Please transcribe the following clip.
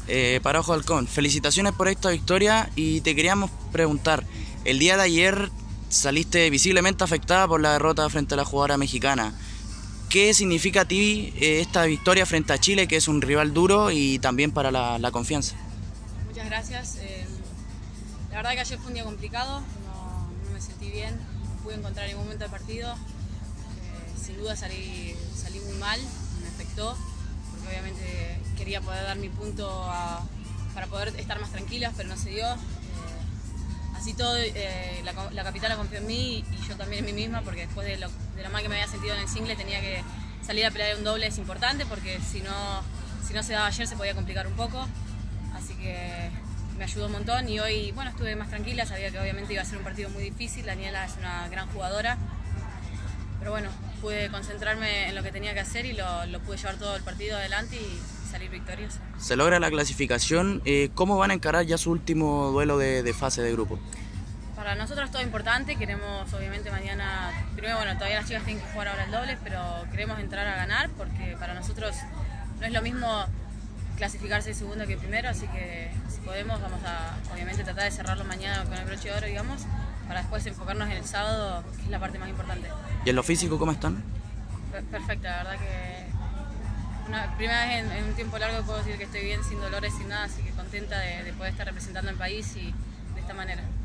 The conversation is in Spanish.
Parajo Halcón, felicitaciones por esta victoria y te queríamos preguntar, el día de ayer saliste visiblemente afectada por la derrota frente a la jugadora mexicana. ¿Qué significa a ti esta victoria frente a Chile, que es un rival duro, y también para la confianza? Muchas gracias. La verdad que ayer fue un día complicado, no me sentí bien, no pude encontrar ningún momento del partido. Sin duda salí muy mal, me afectó, porque obviamente quería poder dar mi punto para poder estar más tranquilas, pero no se dio. Así todo, la capitana confió en mí y yo también en mí misma, porque después de lo mal que me había sentido en el single tenía que salir a pelear un doble, es importante, porque si no se daba ayer se podía complicar un poco. Así que me ayudó un montón y hoy, bueno, estuve más tranquila, sabía que obviamente iba a ser un partido muy difícil. Daniela es una gran jugadora, pero bueno, pude concentrarme en lo que tenía que hacer y lo pude llevar todo el partido adelante y salir victoriosa. Se logra la clasificación, ¿cómo van a encarar ya su último duelo de fase de grupo? Para nosotros todo importante, queremos obviamente mañana, primero bueno, todavía las chicas tienen que jugar ahora el doble, pero queremos entrar a ganar porque para nosotros no es lo mismo clasificarse segundo que primero, así que si podemos vamos a obviamente tratar de cerrarlo mañana con el broche de oro, digamos, para después enfocarnos en el sábado, que es la parte más importante. ¿Y en lo físico cómo están? Perfecto, la verdad que una primera vez en un tiempo largo puedo decir que estoy bien, sin dolores, sin nada, así que contenta de poder estar representando al país y de esta manera.